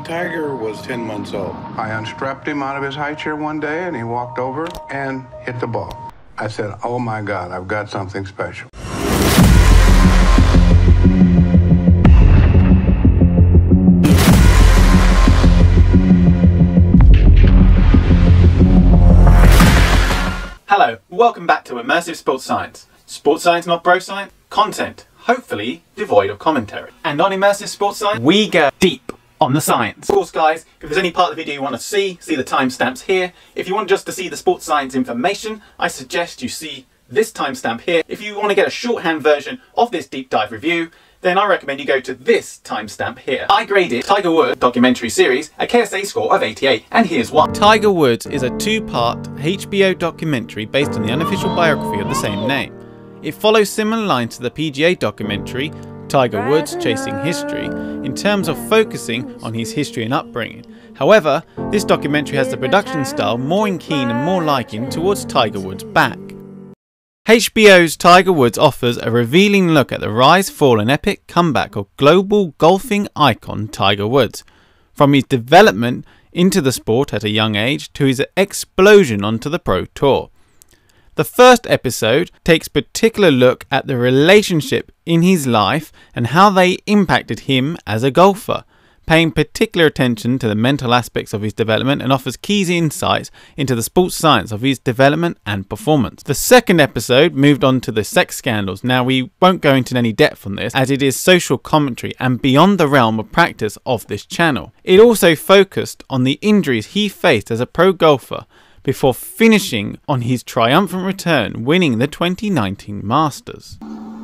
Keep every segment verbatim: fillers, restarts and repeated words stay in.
When Tiger was ten months old, I unstrapped him out of his high chair one day and he walked over and hit the ball. I said, oh my God, I've got something special. Hello, welcome back to Immersive Sports Science. Sports science, not bro science. Content, hopefully devoid of commentary. And on Immersive Sports Science, we go deep on the science. Of course, guys, if there's any part of the video you want to see, see the timestamps here. If you want just to see the sports science information, I suggest you see this timestamp here. If you want to get a shorthand version of this deep dive review, then I recommend you go to this timestamp here. I graded Tiger Woods documentary series a K S A score of eighty-eight, and here's why. Tiger Woods is a two-part H B O documentary based on the unofficial biography of the same name. It follows similar lines to the P G A documentary Tiger Woods Chasing History in terms of focusing on his history and upbringing. However, this documentary has the production style more in keen and more liking towards Tiger Woods' back. H B O's Tiger Woods offers a revealing look at the rise, fall and epic comeback of global golfing icon Tiger Woods, from his development into the sport at a young age to his explosion onto the pro tour. The first episode takes particular look at the relationship in his life and how they impacted him as a golfer, paying particular attention to the mental aspects of his development, and offers key insights into the sports science of his development and performance. The second episode moved on to the sex scandals. Now, we won't go into any depth on this as it is social commentary and beyond the realm of practice of this channel. It also focused on the injuries he faced as a pro golfer before finishing on his triumphant return, winning the twenty nineteen Masters.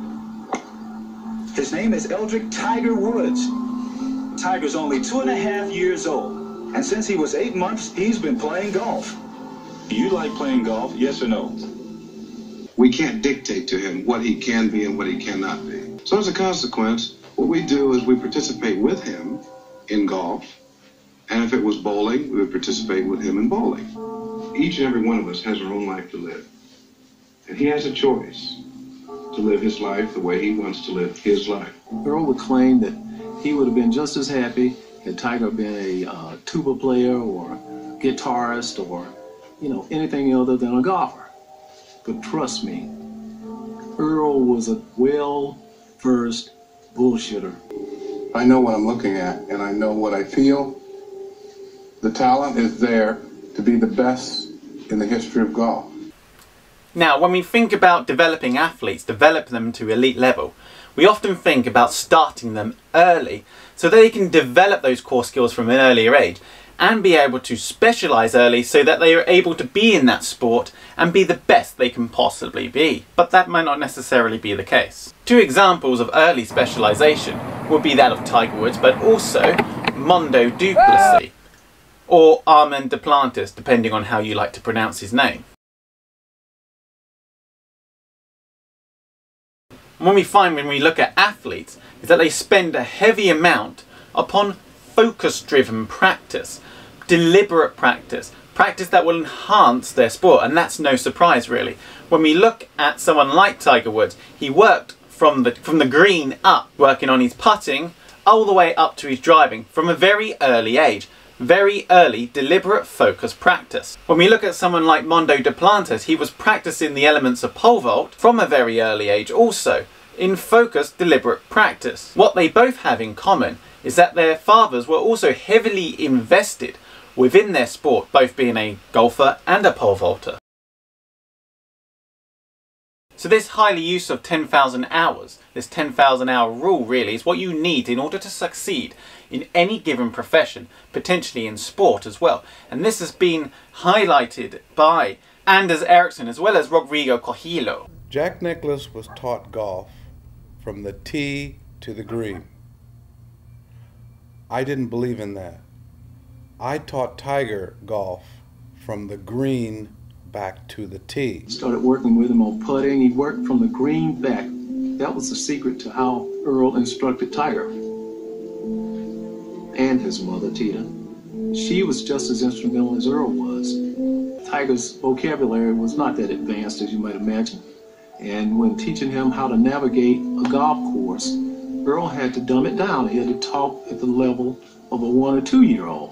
His name is Eldrick Tiger Woods. Tiger's only two and a half years old, and since he was eight months, he's been playing golf. Do you like playing golf, yes or no? We can't dictate to him what he can be and what he cannot be. So as a consequence, what we do is we participate with him in golf, and if it was bowling, we would participate with him in bowling. Each and every one of us has our own life to live, and he has a choice to live his life the way he wants to live his life. Earl would claim that he would have been just as happy had Tiger been a uh, tuba player or guitarist or, you know, anything other than a golfer. But trust me, Earl was a well-versed bullshitter. I know what I'm looking at and I know what I feel. The talent is there to be the best in the history of golf. Now, when we think about developing athletes, develop them to elite level, we often think about starting them early so that they can develop those core skills from an earlier age and be able to specialise early so that they are able to be in that sport and be the best they can possibly be. But that might not necessarily be the case. Two examples of early specialisation would be that of Tiger Woods, but also Mondo Duplessis or Armand Duplantis, depending on how you like to pronounce his name. What we find when we look at athletes is that they spend a heavy amount upon focus-driven practice, deliberate practice, practice that will enhance their sport, and that's no surprise really. When we look at someone like Tiger Woods, he worked from the, from the green up, working on his putting all the way up to his driving from a very early age. Very early, deliberate focus practice. When we look at someone like Mondo Duplantis, he was practicing the elements of pole vault from a very early age also, in focused, deliberate practice. What they both have in common is that their fathers were also heavily invested within their sport, both being a golfer and a pole vaulter. So this highly use of ten thousand hours, this ten thousand hour rule really, is what you need in order to succeed in any given profession, potentially in sport as well. And this has been highlighted by Anders Ericsson as well as Rodrigo Cogillo. Jack Nicklaus was taught golf from the tee to the green. I didn't believe in that. I taught Tiger golf from the green back to the tee. Started working with him on putting. He worked from the green back. That was the secret to how Earl instructed Tiger. And his mother, Tita. She was just as instrumental as Earl was. Tiger's vocabulary was not that advanced as you might imagine. And when teaching him how to navigate a golf course, Earl had to dumb it down. He had to talk at the level of a one or two year old.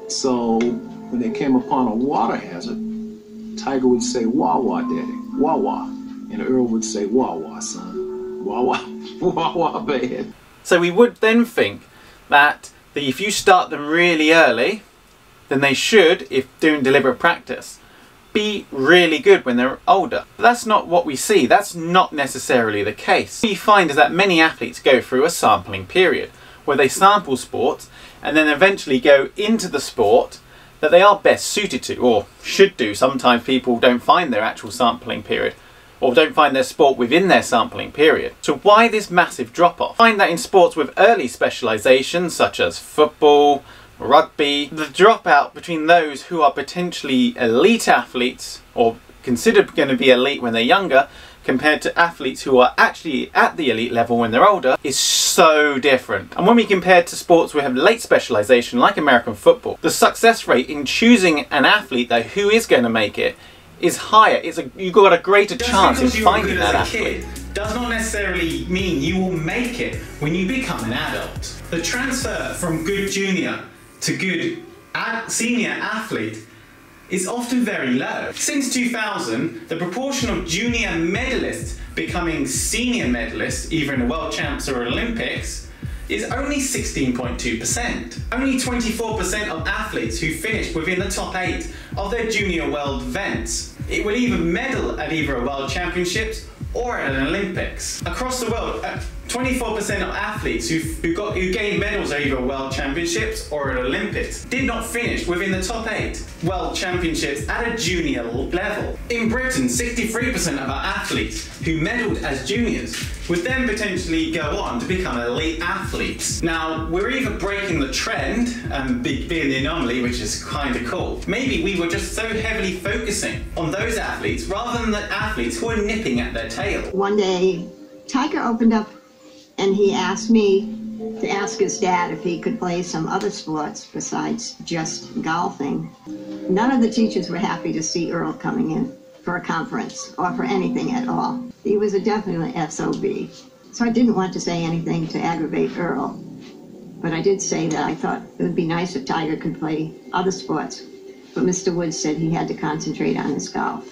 So when they came upon a water hazard, Tiger would say, "Wah wah, daddy, wah wah," and Earl would say, "Wah wah, son, wah wah, wah wah, bad." So we would then think that the, if you start them really early, then they should, if doing deliberate practice, be really good when they're older. But that's not what we see. That's not necessarily the case. What you find is that many athletes go through a sampling period where they sample sports and then eventually go into the sport that they are best suited to, or should do. Sometimes people don't find their actual sampling period, or don't find their sport within their sampling period. So why this massive drop-off? I find that in sports with early specialisation, such as football, rugby, the dropout between those who are potentially elite athletes, or considered going to be elite when they're younger, compared to athletes who are actually at the elite level when they're older, is so different. And when we compare to sports we have late specialisation like American football, the success rate in choosing an athlete though who is going to make it is higher. It's a, you've got a greater Just chance of because finding you're that good as a athlete. kid does not necessarily mean you will make it when you become an adult. The transfer from good junior to good ad senior athlete is often very low. Since two thousand, the proportion of junior medalists becoming senior medalists, either in the World Champs or Olympics, is only sixteen point two percent. Only twenty-four percent of athletes who finish within the top eight of their junior world events it will either medal at either a World Championships or at an Olympics. Across the world, twenty-four percent of athletes who, who, got, who gained medals at either World Championships or at Olympics did not finish within the top eight World Championships at a junior level. In Britain, sixty-three percent of our athletes who medalled as juniors would then potentially go on to become elite athletes. Now, we're either breaking the trend and be, being the anomaly, which is kind of cool. Maybe we were just so heavily focusing on those athletes rather than the athletes who are nipping at their tail. One day, Tiger opened up and he asked me to ask his dad if he could play some other sports besides just golfing. None of the teachers were happy to see Earl coming in for a conference or for anything at all. He was a definite S O B. So I didn't want to say anything to aggravate Earl, but I did say that I thought it would be nice if Tiger could play other sports. But Mister Woods said he had to concentrate on his golf.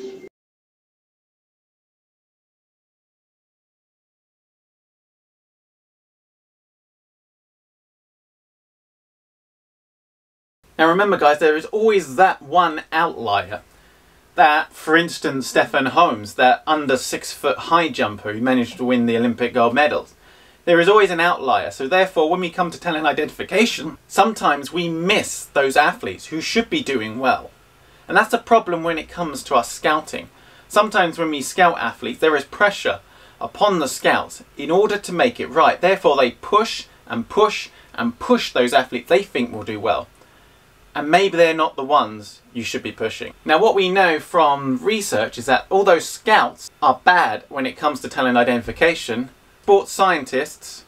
Now remember guys, there is always that one outlier. That, for instance, Stephen Holmes, that under six foot high jumper who managed to win the Olympic gold medals. There is always an outlier, so therefore when we come to talent identification, sometimes we miss those athletes who should be doing well. And that's the problem when it comes to our scouting. Sometimes when we scout athletes, there is pressure upon the scouts in order to make it right. Therefore they push and push and push those athletes they think will do well. And maybe they're not the ones you should be pushing. Now what we know from research is that although scouts are bad when it comes to talent identification, sports scientists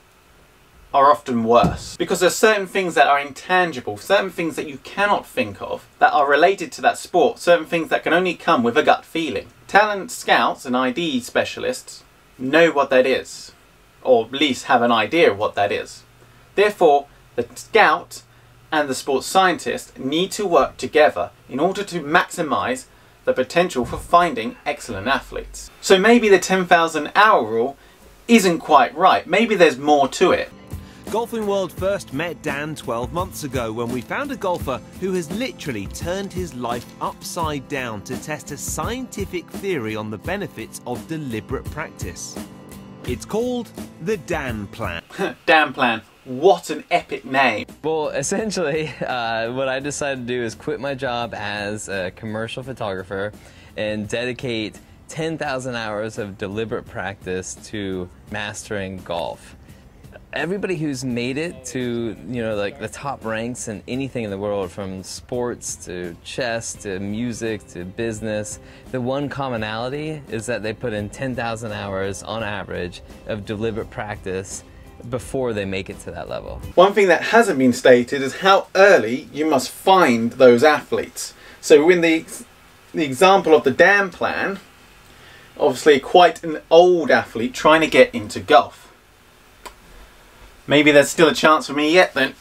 are often worse. Because there's certain things that are intangible, certain things that you cannot think of that are related to that sport, certain things that can only come with a gut feeling. Talent scouts and I D specialists know what that is, or at least have an idea of what that is. Therefore, the scout and the sports scientist need to work together in order to maximise the potential for finding excellent athletes. So maybe the ten thousand hour rule isn't quite right. Maybe there's more to it. Golfing World first met Dan twelve months ago when we found a golfer who has literally turned his life upside down to test a scientific theory on the benefits of deliberate practice. It's called the Dan Plan. Dan Plan. What an epic name. Well, essentially, uh, what I decided to do is quit my job as a commercial photographer and dedicate ten thousand hours of deliberate practice to mastering golf. Everybody who's made it to, you know, like the top ranks in anything in the world, from sports to chess to music to business, the one commonality is that they put in ten thousand hours on average of deliberate practice before they make it to that level. One thing that hasn't been stated is how early you must find those athletes. So in the, the example of the Dan Plan, obviously quite an old athlete trying to get into golf. Maybe there's still a chance for me yet then.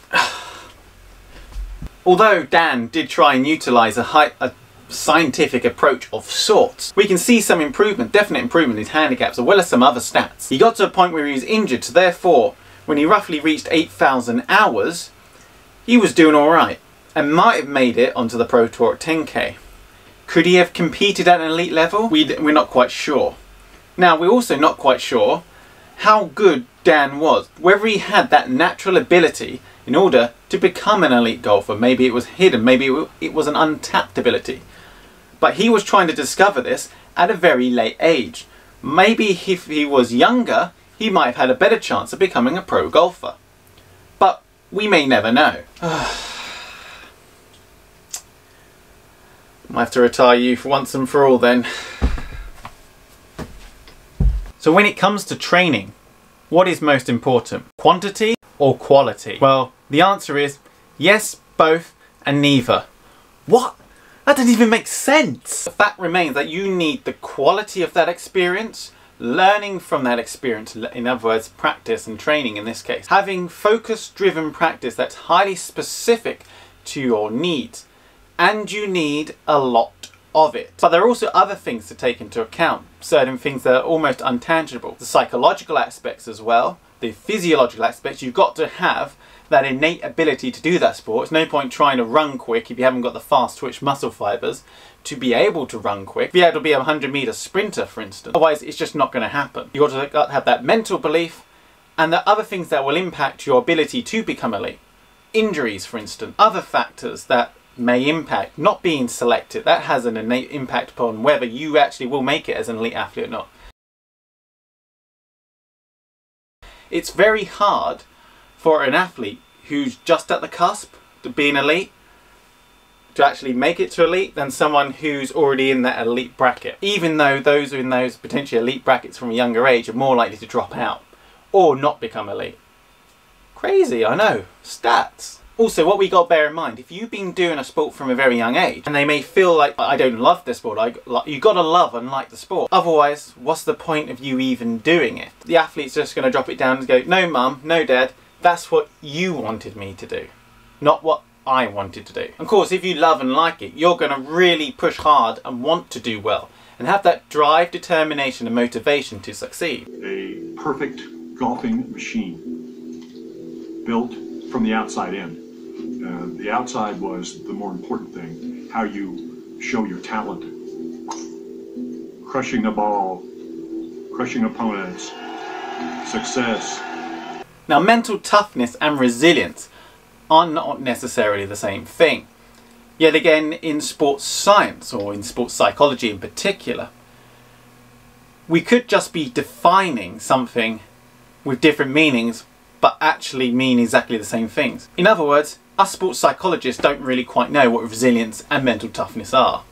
Although Dan did try and utilise a, high, a scientific approach of sorts, we can see some improvement, definite improvement in his handicaps, as well as some other stats. He got to a point where he was injured, so therefore, when he roughly reached eight thousand hours, he was doing alright, and might have made it onto the Pro Tour at ten K. Could he have competed at an elite level? We, we're not quite sure. Now, we're also not quite sure how good Dan was, whether he had that natural ability in order to become an elite golfer. Maybe it was hidden, maybe it was an untapped ability. But he was trying to discover this at a very late age. Maybe if he was younger, he might have had a better chance of becoming a pro golfer. But we may never know. Might have to retire you for once and for all then. So when it comes to training, what is most important? Quantity or quality? Well, the answer is yes, both, and neither. What? That doesn't even make sense. The fact remains that you need the quality of that experience, learning from that experience, in other words, practice and training in this case. Having focus-driven practice that's highly specific to your needs, and you need a lot of it. But there are also other things to take into account, certain things that are almost untangible. The psychological aspects as well, the physiological aspects. You've got to have that innate ability to do that sport. It's no point trying to run quick if you haven't got the fast twitch muscle fibers to be able to run quick, be able to be a one hundred meter sprinter, for instance. Otherwise, it's just not going to happen. You've got to have that mental belief, and the other things that will impact your ability to become elite. Injuries, for instance. Other factors that may impact not being selected. That has an innate impact upon whether you actually will make it as an elite athlete or not. It's very hard for an athlete who's just at the cusp to being elite to actually make it to elite than someone who's already in that elite bracket. Even though those in those potentially elite brackets from a younger age are more likely to drop out or not become elite. Crazy, I know. Stats. Also, what we got to bear in mind, if you've been doing a sport from a very young age, and they may feel like, I don't love this sport, I, like, you've got to love and like the sport. Otherwise, what's the point of you even doing it? The athlete's just going to drop it down and go, no mum, no dad, that's what you wanted me to do, not what I wanted to do. Of course, if you love and like it, you're going to really push hard and want to do well, and have that drive, determination and motivation to succeed. A perfect golfing machine, built from the outside in. Uh, the outside was the more important thing, how you show your talent. Crushing the ball, crushing opponents, success. Now, mental toughness and resilience are not necessarily the same thing. Yet again, in sports science, or in sports psychology in particular, we could just be defining something with different meanings, but actually mean exactly the same things. In other words, us sports psychologists don't really quite know what resilience and mental toughness are.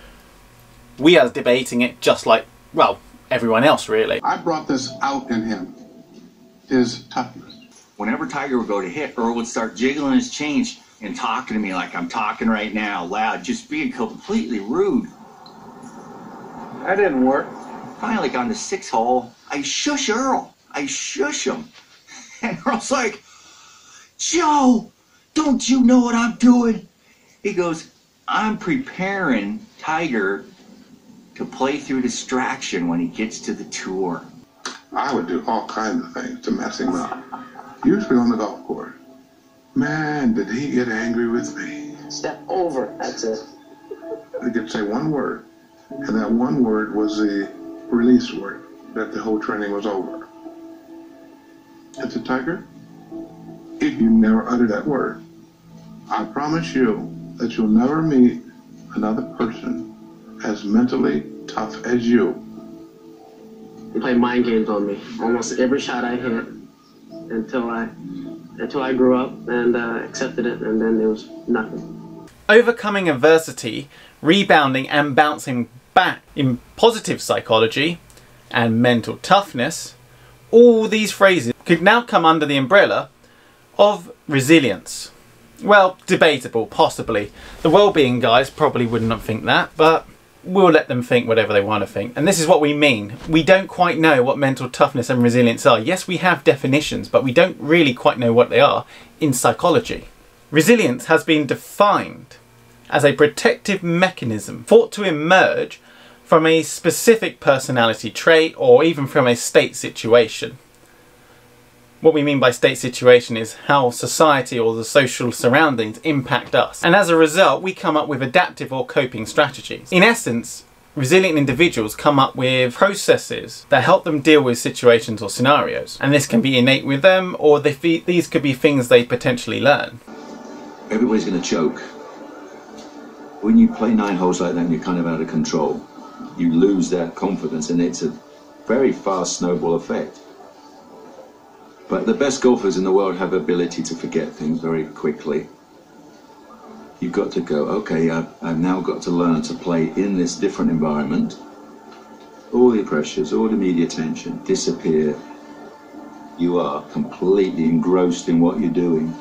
We are debating it just like, well, everyone else really. I brought this out in him, his toughness. Whenever Tiger would go to hit, Earl would start jiggling his change and talking to me like I'm talking right now, loud, just being completely rude. That didn't work. Finally, like on the sixth hole, I shush Earl. I shush him. And Earl's like, Joe, don't you know what I'm doing? He goes, I'm preparing Tiger to play through distraction when he gets to the tour. I would do all kinds of things to mess him up. Usually on the golf course. Man, did he get angry with me. Step over, that's it. He could say one word, and that one word was the release word, that the whole training was over. I said, Tiger, if you never utter that word, I promise you that you'll never meet another person as mentally tough as you. He played mind games on me. Almost every shot I hit until I until I grew up and uh, accepted it, and then there was nothing. Overcoming adversity, rebounding and bouncing back in positive psychology and mental toughness, all these phrases could now come under the umbrella of resilience. Well, debatable, possibly. The well-being guys probably would not think that, but we'll let them think whatever they want to think. And this is what we mean. We don't quite know what mental toughness and resilience are. Yes, we have definitions, but we don't really quite know what they are in psychology. Resilience has been defined as a protective mechanism thought to emerge from a specific personality trait or even from a state situation. What we mean by state situation is how society or the social surroundings impact us. And as a result, we come up with adaptive or coping strategies. In essence, resilient individuals come up with processes that help them deal with situations or scenarios. And this can be innate with them, or they, these could be things they potentially learn. Everybody's going to choke. When you play nine holes like that and you're kind of out of control, you lose that confidence, and it's a very fast snowball effect. But the best golfers in the world have the ability to forget things very quickly. You've got to go, okay, I've, I've now got to learn to play in this different environment. All the pressures, all the media attention disappear. You are completely engrossed in what you're doing.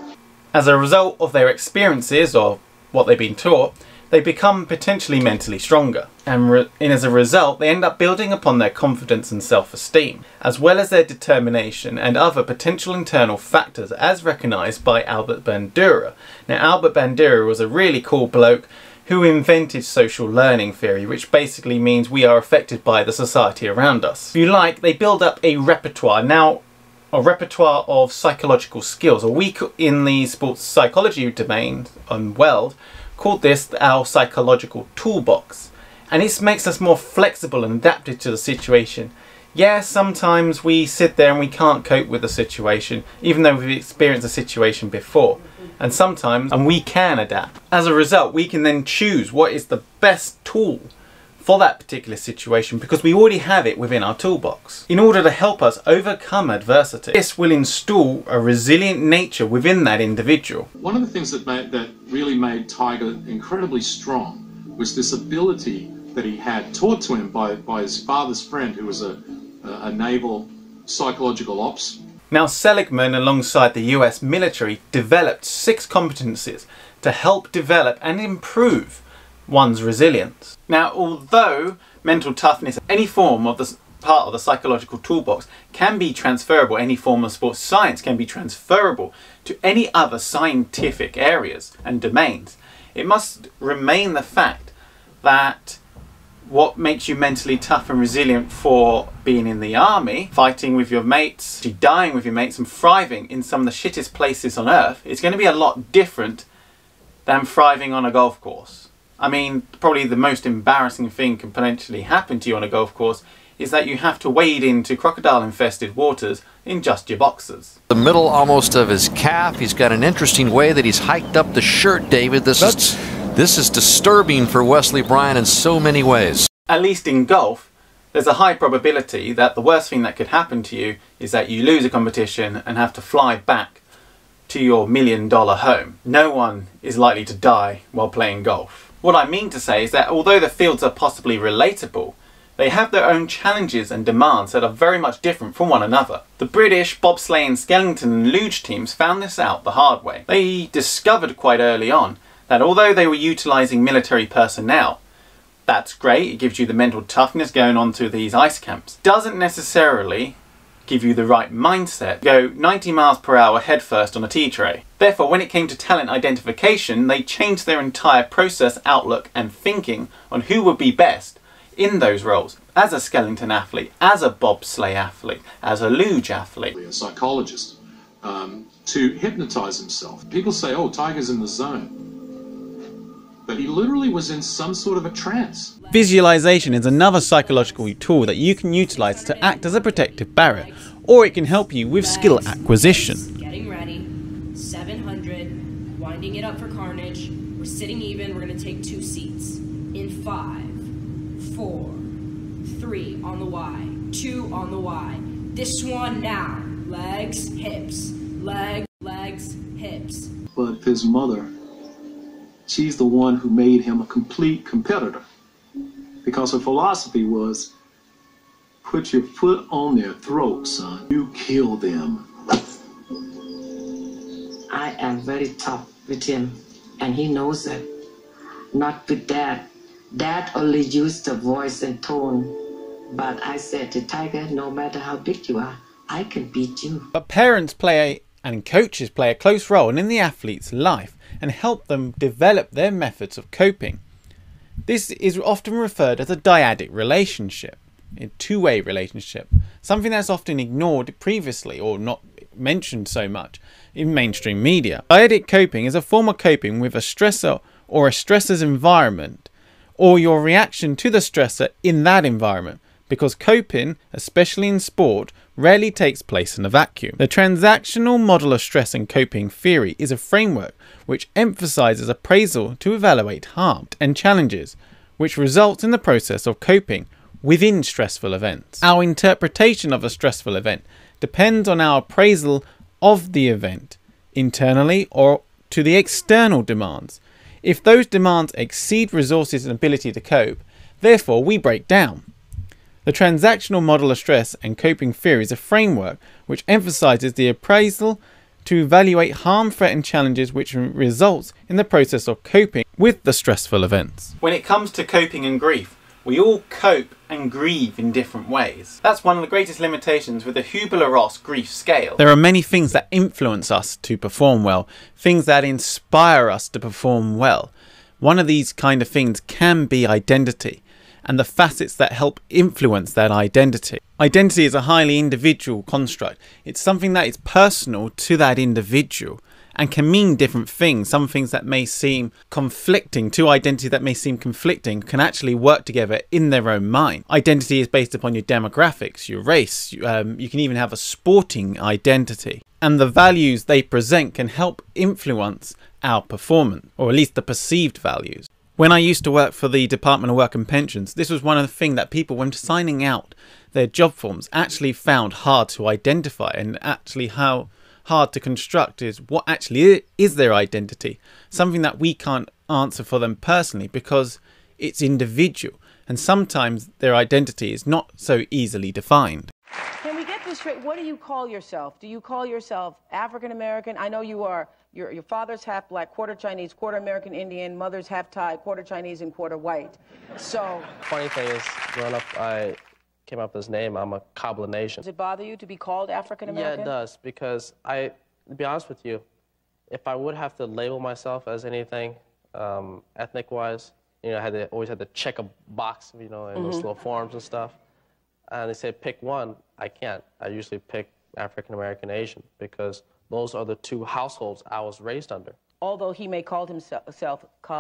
As a result of their experiences or what they've been taught, they become potentially mentally stronger, and, re and as a result they end up building upon their confidence and self-esteem, as well as their determination and other potential internal factors as recognised by Albert Bandura. Now, Albert Bandura was a really cool bloke who invented social learning theory, which basically means we are affected by the society around us. If you like, they build up a repertoire, now a repertoire of psychological skills, or we in the sports psychology domain and world called this our psychological toolbox, and this makes us more flexible and adapted to the situation. Yeah, sometimes we sit there and we can't cope with the situation even though we've experienced a situation before, and sometimes and we can adapt. As a result, we can then choose what is the best tool for that particular situation because we already have it within our toolbox in order to help us overcome adversity. This will install a resilient nature within that individual. One of the things that made, that really made Tiger incredibly strong was this ability that he had taught to him by, by his father's friend, who was a, a naval psychological ops. Now, Seligman, alongside the U S military, developed six competencies to help develop and improve one's resilience. Now, although mental toughness, any form of the part of the psychological toolbox, can be transferable, any form of sports science can be transferable to any other scientific areas and domains, it must remain the fact that what makes you mentally tough and resilient for being in the army, fighting with your mates, to dying with your mates and thriving in some of the shittest places on earth, is going to be a lot different than thriving on a golf course. I mean, probably the most embarrassing thing can potentially happen to you on a golf course is that you have to wade into crocodile-infested waters in just your boxers. The middle almost of his calf. He's got an interesting way that he's hiked up the shirt, David. This That's... is this is disturbing for Wesley Bryan in so many ways. At least in golf, there's a high probability that the worst thing that could happen to you is that you lose a competition and have to fly back to your million dollar home. No one is likely to die while playing golf. What I mean to say is that although the fields are possibly relatable, they have their own challenges and demands that are very much different from one another. The British bobsleigh and skeleton and luge teams found this out the hard way. They discovered quite early on that although they were utilising military personnel, that's great, it gives you the mental toughness going on to these ice camps, doesn't necessarily give you the right mindset to go ninety miles per hour headfirst on a tea tray. Therefore, when it came to talent identification, they changed their entire process, outlook and thinking on who would be best in those roles. As a skeleton athlete, as a bobsleigh athlete, as a luge athlete. A psychologist, um, to hypnotize himself. People say, oh, Tiger's in the zone. But he literally was in some sort of a trance. Visualization is another psychological tool that you can utilize to act as a protective barrier, or it can help you with skill acquisition. Getting ready, seven hundred, winding it up for carnage. We're sitting even, we're gonna take two seats. In five, four, three on the Y, two on the Y. This one now, legs, hips, leg, legs, hips. But his mother, she's the one who made him a complete competitor. Because her philosophy was, put your foot on their throat, son. You kill them. I am very tough with him, and he knows that. Not with that, Dad only used the voice and tone, but I said to Tiger, no matter how big you are, I can beat you. But parents play a, and coaches play a close role in the athlete's life and help them develop their methods of coping. This is often referred as a dyadic relationship, a two-way relationship, something that's often ignored previously or not mentioned so much in mainstream media. Dyadic coping is a form of coping with a stressor or a stressor's environment, or your reaction to the stressor in that environment, because coping, especially in sport, rarely takes place in a vacuum. The transactional model of stress and coping theory is a framework which emphasizes appraisal to evaluate harm and challenges, which results in the process of coping within stressful events. Our interpretation of a stressful event depends on our appraisal of the event, internally or to the external demands. If those demands exceed resources and ability to cope, therefore we break down. The transactional model of stress and coping theory is a framework which emphasizes the appraisal to evaluate harm, threat and challenges, which results in the process of coping with the stressful events. When it comes to coping and grief, we all cope and grieve in different ways. That's one of the greatest limitations with the Kubler-Ross grief scale. There are many things that influence us to perform well, things that inspire us to perform well. One of these kind of things can be identity, and the facets that help influence that identity. Identity is a highly individual construct. It's something that is personal to that individual and can mean different things. Some things that may seem conflicting, two identities that may seem conflicting, can actually work together in their own mind. Identity is based upon your demographics, your race. You, um, you can even have a sporting identity. And the values they present can help influence our performance, or at least the perceived values. When I used to work for the Department of Work and Pensions, this was one of the things that people, when signing out their job forms, actually found hard to identify, and actually how hard to construct is what actually is their identity. Something that we can't answer for them personally because it's individual, and sometimes their identity is not so easily defined. Can we get this straight? What do you call yourself? Do you call yourself African American? I know you are. Your, your father's half black, quarter Chinese, quarter American Indian, mother's half Thai, quarter Chinese, and quarter white. So. Funny thing is, growing up, I came up with this name. I'm a combination. Does it bother you to be called African American? Yeah, it does, because I, to be honest with you, if I would have to label myself as anything, um, ethnic-wise, you know, I had to always had to check a box, you know, in mm-hmm. those little forms and stuff. And they said pick one. I can't. I usually pick African American, Asian, because those are the two households I was raised under. Although he may call himself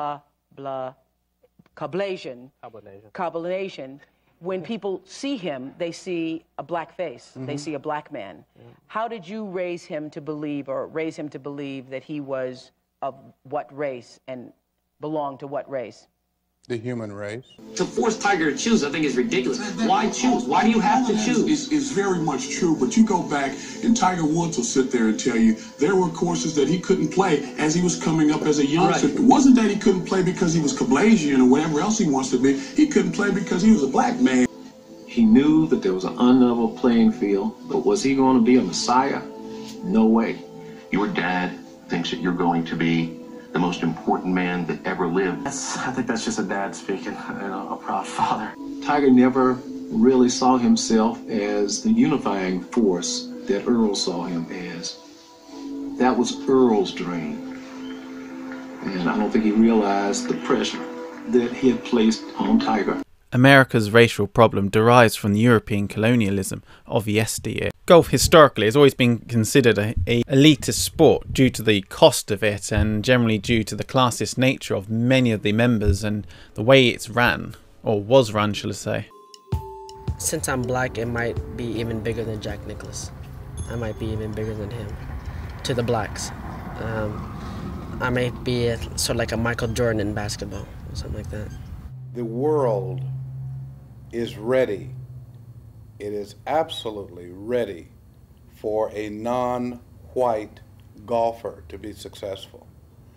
Kabla, Kablasian, Kablanasian. Kablanasian, when people see him, they see a black face. Mm-hmm. They see a black man. Mm-hmm. How did you raise him to believe, or raise him to believe that he was of what race and belonged to what race? The human race. To force Tiger to choose, I think, is ridiculous. Why choose? Why do you have to choose? It's, it's very much true, but you go back, and Tiger Woods will sit there and tell you there were courses that he couldn't play as he was coming up as a youngster. Right. It wasn't that he couldn't play because he was Kablasian or whatever else he wants to be. He couldn't play because he was a black man. He knew that there was an unlevel playing field, but was he going to be a messiah? No way. Your dad thinks that you're going to be the most important man that ever lived. That's, I think that's just a dad speaking, you know, a proud father. Tiger never really saw himself as the unifying force that Earl saw him as. That was Earl's dream. And I don't think he realized the pressure that he had placed on Tiger. America's racial problem derives from the European colonialism of yesteryear. Golf historically has always been considered a, a elitist sport due to the cost of it, and generally due to the classist nature of many of the members and the way it's ran, or was run, shall I say. Since I'm black, it might be even bigger than Jack Nicklaus. I might be even bigger than him, to the blacks. Um, I may be a, sort of like a Michael Jordan in basketball, or something like that. The world is ready. It is absolutely ready for a non-white golfer to be successful.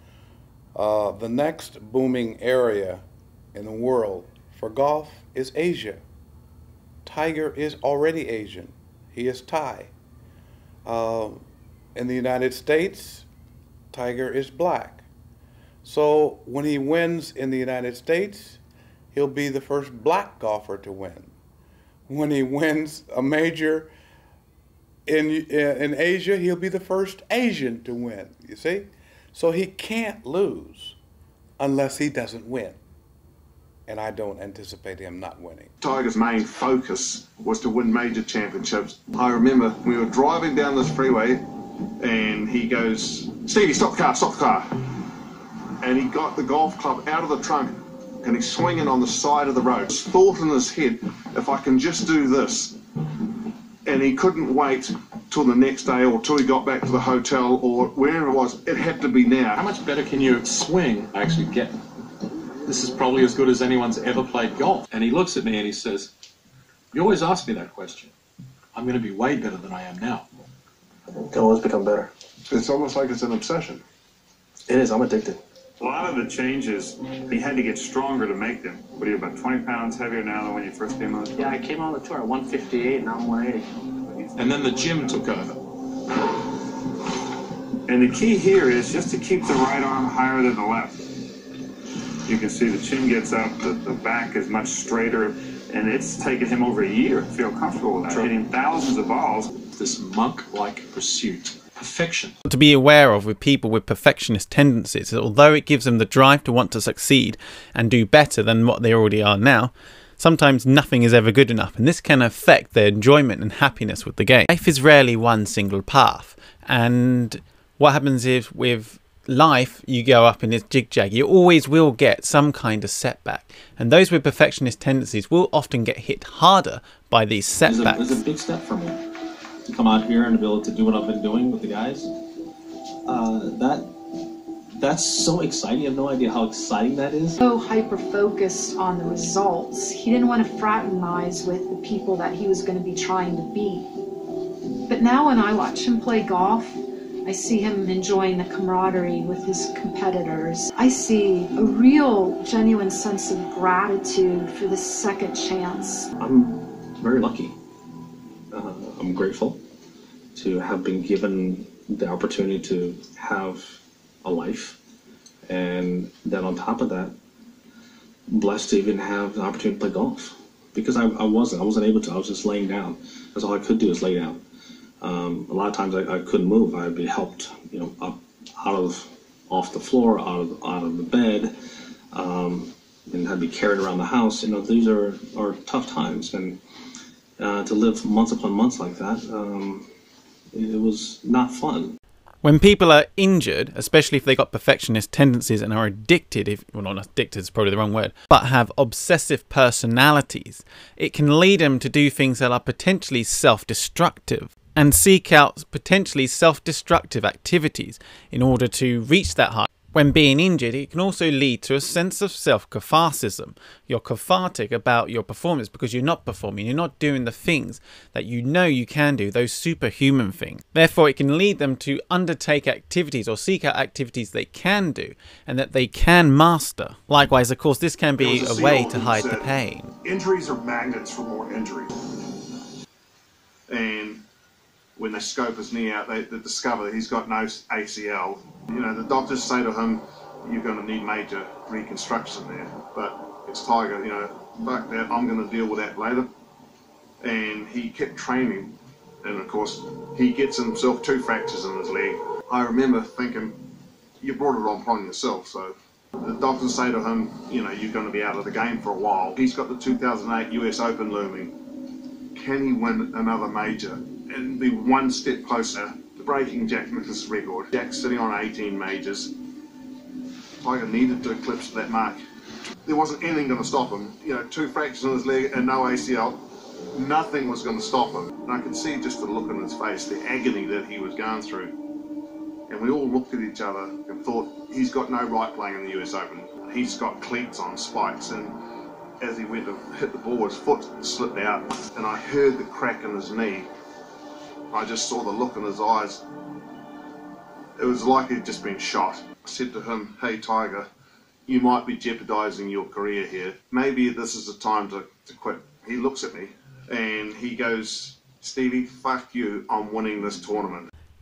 Uh, the next booming area in the world for golf is Asia. Tiger is already Asian. He is Thai. Uh, in the United States, Tiger is black. So when he wins in the United States, he'll be the first black golfer to win. When he wins a major in, in Asia, he'll be the first Asian to win, you see? So he can't lose unless he doesn't win. And I don't anticipate him not winning. Tiger's main focus was to win major championships. I remember we were driving down this freeway and he goes, "Stevie, stop the car, stop the car." And he got the golf club out of the trunk and he's swinging on the side of the road. This thought in his head, if I can just do this. And he couldn't wait till the next day or till he got back to the hotel or wherever it was. It had to be now. How much better can you swing actually get? This is probably as good as anyone's ever played golf. And he looks at me and he says, "You always ask me that question. I'm going to be way better than I am now." You can always become better. It's almost like it's an obsession. It is. I'm addicted. A lot of the changes, he had to get stronger to make them. What are you, about twenty pounds heavier now than when you first came on the tour? Yeah, I came on the tour at one fifty-eight, now I'm one eighty. And then the gym took over. And the key here is just to keep the right arm higher than the left. You can see the chin gets up, the, the back is much straighter, and it's taken him over a year to feel comfortable with that, hitting thousands of balls. This monk-like pursuit. Perfection. To be aware of with people with perfectionist tendencies, although it gives them the drive to want to succeed and do better than what they already are now, sometimes nothing is ever good enough, and this can affect their enjoyment and happiness with the game. Life is rarely one single path, and what happens is with life you go up in this jig-jag, you always will get some kind of setback, and those with perfectionist tendencies will often get hit harder by these setbacks. It was a, it was a big step for me to come out here and to be able to do what I've been doing with the guys. Uh, that that's so exciting. You have no idea how exciting that is. So hyper-focused on the results. He didn't want to fraternize with the people that he was going to be trying to beat. But now when I watch him play golf, I see him enjoying the camaraderie with his competitors. I see a real, genuine sense of gratitude for this second chance. I'm very lucky. Uh, I'm grateful to have been given the opportunity to have a life, and then on top of that, blessed to even have the opportunity to play golf, because I, I wasn't I wasn't able to. I was just laying down. That's all I could do is lay down. Um, a lot of times I, I couldn't move. I'd be helped, you know, up out of off the floor, out of out of the bed, um, and I'd be carried around the house. You know, these are are tough times, and uh, to live months upon months like that, um, it was not fun. When people are injured, especially if they got perfectionist tendencies and are addicted, if well, not addicted is probably the wrong word, but have obsessive personalities, it can lead them to do things that are potentially self-destructive and seek out potentially self-destructive activities in order to reach that high. When being injured, it can also lead to a sense of self-catharsis. You're cathartic about your performance because you're not performing, you're not doing the things that you know you can do, those superhuman things. Therefore, it can lead them to undertake activities or seek out activities they can do and that they can master. Likewise, of course, this can be a way to hide the pain. Injuries are magnets for more injury. And when they scope his knee out, they, they discover that he's got no A C L. You know, the doctors say to him, "You're going to need major reconstruction there." But it's Tiger, you know, fuck that, I'm going to deal with that later. And he kept training, and of course, he gets himself two fractures in his leg. I remember thinking, you brought it on upon yourself, so the doctors say to him, you know, you're going to be out of the game for a while. He's got the two thousand eight U S Open looming. Can he win another major and be one step closer to breaking Jack Nicklaus' record? Jack's sitting on eighteen majors. Tiger needed to eclipse that mark. There wasn't anything going to stop him. You know, two fractures in his leg and no A C L. Nothing was going to stop him. And I could see just the look on his face, the agony that he was going through. And we all looked at each other and thought, he's got no right playing in the U S Open. He's got cleats on, spikes, and as he went to hit the ball, his foot slipped out, and I heard the crack in his knee. I just saw the look in his eyes. It was like he'd just been shot. I said to him, "Hey Tiger, you might be jeopardizing your career here. Maybe this is the time to, to quit." He looks at me and he goes, "Stevie, fuck you, I'm winning this tournament."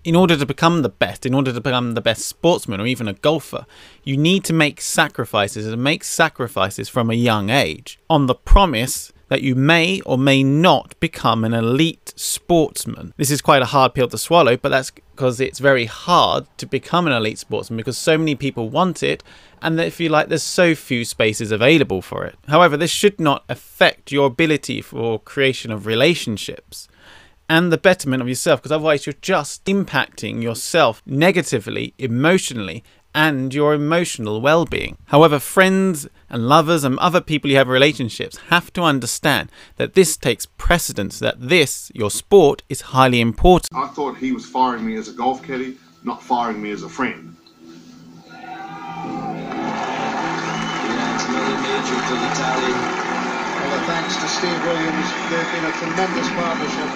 In order to become the best, in order to become the best sportsman or even a golfer, you need to make sacrifices and make sacrifices from a young age on the promise that you may or may not become an elite sportsman. This is quite a hard pill to swallow, but that's because it's very hard to become an elite sportsman because so many people want it, and if you like, there's so few spaces available for it. However, this should not affect your ability for creation of relationships and the betterment of yourself, because otherwise you're just impacting yourself negatively, emotionally, and your emotional well-being. However, friends and lovers and other people you have relationships have to understand that this takes precedence, that this, your sport, is highly important. I thought he was firing me as a golf caddy, not firing me as a friend. Yeah, it's another major for the tally. Well, thanks to Steve Williams, they've been a tremendous partnership.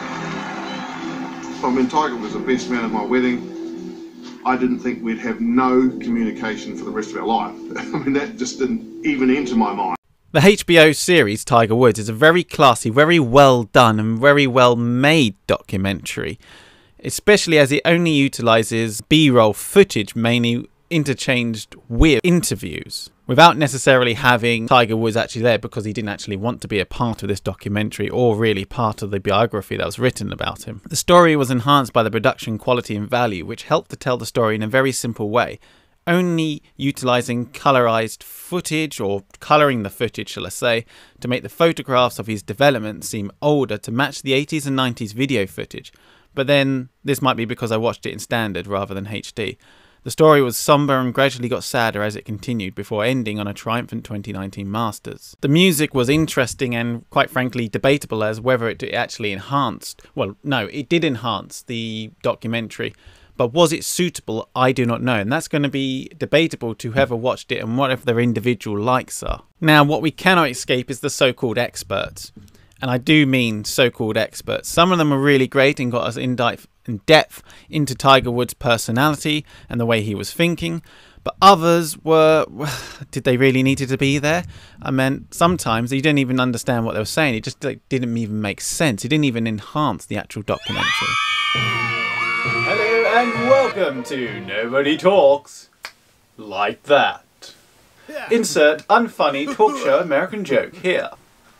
I mean, Tiger was the best man at my wedding. I didn't think we'd have no communication for the rest of our life. I mean, that just didn't even enter my mind. The H B O series Tiger Woods is a very classy, very well done and very well made documentary, especially as it only utilises B-roll footage, mainly interchanged with interviews, without necessarily having Tiger Woods actually there, because he didn't actually want to be a part of this documentary or really part of the biography that was written about him. The story was enhanced by the production quality and value, which helped to tell the story in a very simple way, only utilising colorized footage, or colouring the footage shall I say, to make the photographs of his development seem older to match the eighties and nineties video footage. But then, this might be because I watched it in standard rather than H D. The story was sombre and gradually got sadder as it continued, before ending on a triumphant twenty nineteen Masters. The music was interesting and, quite frankly, debatable as whether it actually enhanced, well, no, it did enhance the documentary, but was it suitable? I do not know, and that's going to be debatable to whoever watched it and whatever their individual likes are. Now, what we cannot escape is the so-called experts. And I do mean so-called experts. Some of them were really great and got us in depth into Tiger Woods' personality and the way he was thinking. But others were, did they really need to be there? I mean, sometimes you didn't even understand what they were saying. It just like, didn't even make sense. It didn't even enhance the actual documentary. Hello and welcome to Nobody Talks Like That. Insert unfunny talk show American joke here.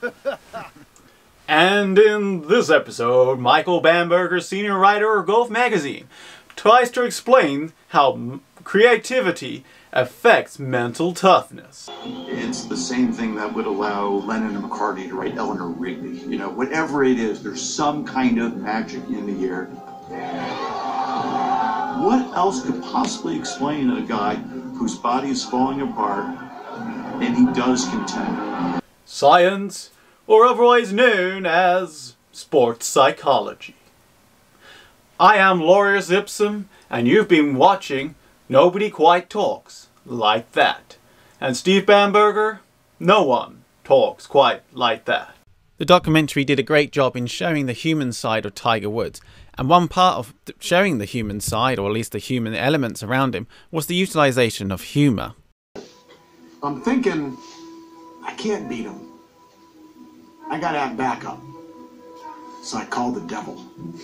And in this episode, Michael Bamberger, senior writer of Golf Magazine, tries to explain how creativity affects mental toughness. It's the same thing that would allow Lennon and McCartney to write Eleanor Rigby. You know, whatever it is, there's some kind of magic in the air. What else could possibly explain a guy whose body is falling apart and he does contend? Science, or otherwise known as sports psychology. I am Laureus Ipsum, and you've been watching Nobody Quite Talks Like That. And Steve Bamberger, no one talks quite like that. The documentary did a great job in showing the human side of Tiger Woods, and one part of showing the human side, or at least the human elements around him, was the utilisation of humour. I'm thinking, I can't beat him. I gotta have backup. So I called the devil.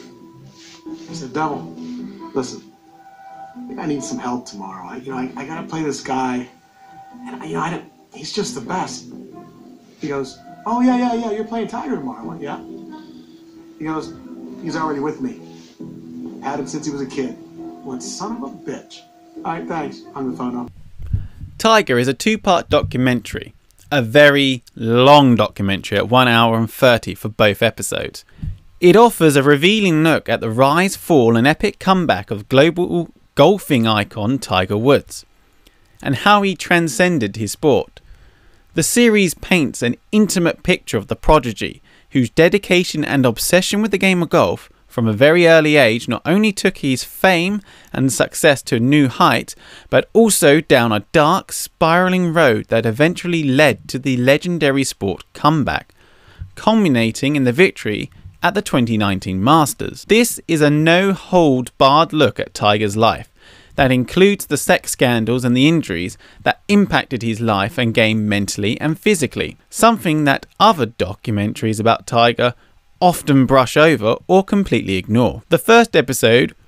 I said, devil, listen, I think I need some help tomorrow. I, you know, I, I gotta play this guy, and I, you know, I don't, he's just the best. He goes, oh yeah, yeah, yeah, you're playing Tiger tomorrow. I went, yeah. He goes, he's already with me. Had him since he was a kid. What son of a bitch. All right, thanks. Hung the phone up. Tiger is a two-part documentary. A very long documentary at one hour and thirty for both episodes. It offers a revealing look at the rise, fall and epic comeback of global golfing icon Tiger Woods, and how he transcended his sport. The series paints an intimate picture of the prodigy, whose dedication and obsession with the game of golf from a very early age not only took his fame and success to a new height, but also down a dark, spiralling road that eventually led to the legendary sport comeback, culminating in the victory at the twenty nineteen Masters. This is a no-hold-barred look at Tiger's life that includes the sex scandals and the injuries that impacted his life and game mentally and physically, something that other documentaries about Tiger often brush over or completely ignore. The first episode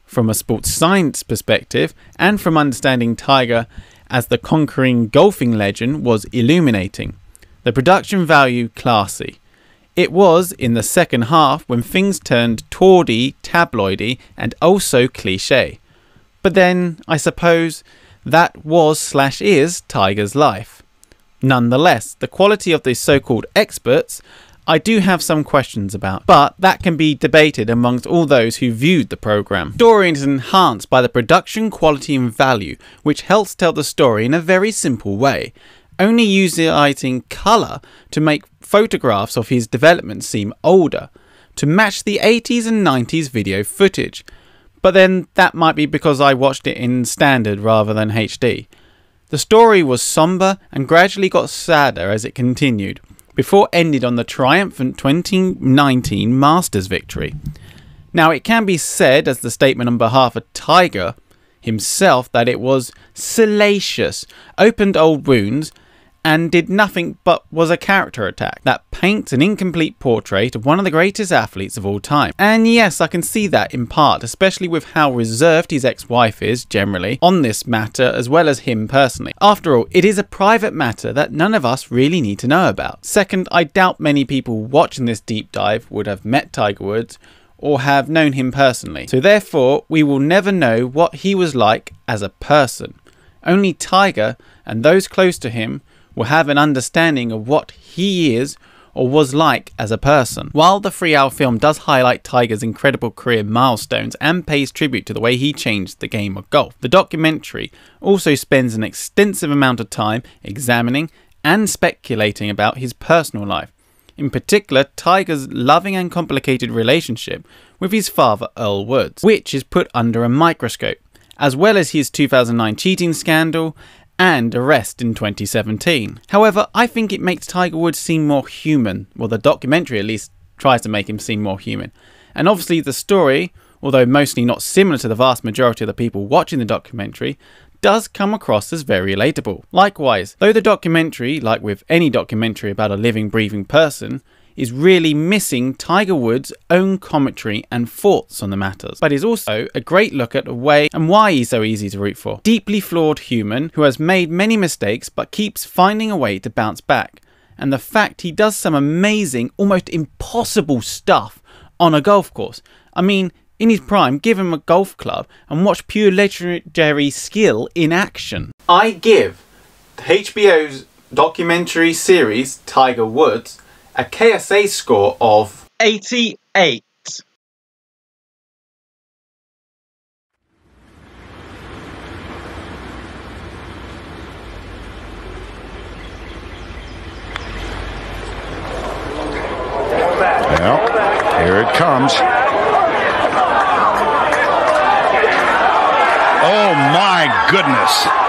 from a sports science perspective and from understanding Tiger as the conquering golfing legend was illuminating. The production value classy. It was in the second half when things turned tawdry, tabloidy and also cliche. But then, I suppose, that was slash is Tiger's life. Nonetheless, the quality of the so-called experts I do have some questions about, but that can be debated amongst all those who viewed the programme. The story is enhanced by the production quality and value, which helps tell the story in a very simple way, only utilising colour to make photographs of his development seem older, to match the eighties and nineties video footage. But then that might be because I watched it in standard rather than H D. The story was sombre and gradually got sadder as it continued, before ended on the triumphant twenty nineteen Masters victory. Now it can be said, as the statement on behalf of Tiger himself, that it was salacious, opened old wounds, and did nothing but was a character attack that paints an incomplete portrait of one of the greatest athletes of all time. And yes, I can see that in part, especially with how reserved his ex-wife is generally on this matter, as well as him personally. After all, it is a private matter that none of us really need to know about. Second, I doubt many people watching this deep dive would have met Tiger Woods or have known him personally. So therefore, we will never know what he was like as a person. Only Tiger and those close to him will have an understanding of what he is or was like as a person. While the three-hour film does highlight Tiger's incredible career milestones and pays tribute to the way he changed the game of golf, the documentary also spends an extensive amount of time examining and speculating about his personal life. In particular, Tiger's loving and complicated relationship with his father Earl Woods, which is put under a microscope, as well as his two thousand nine cheating scandal and arrest in twenty seventeen. However, I think it makes Tiger Woods seem more human. Well, the documentary at least tries to make him seem more human. And obviously the story, although mostly not similar to the vast majority of the people watching the documentary, does come across as very relatable. Likewise, though the documentary, like with any documentary about a living, breathing person, is really missing Tiger Woods' own commentary and thoughts on the matters, but is also a great look at the way and why he's so easy to root for. Deeply flawed human who has made many mistakes but keeps finding a way to bounce back, and the fact he does some amazing, almost impossible stuff on a golf course. I mean, in his prime, give him a golf club and watch pure legendary skill in action. I give the H B O's documentary series Tiger Woods a K S A score of eighty-eight. Well, here it comes. Oh my goodness.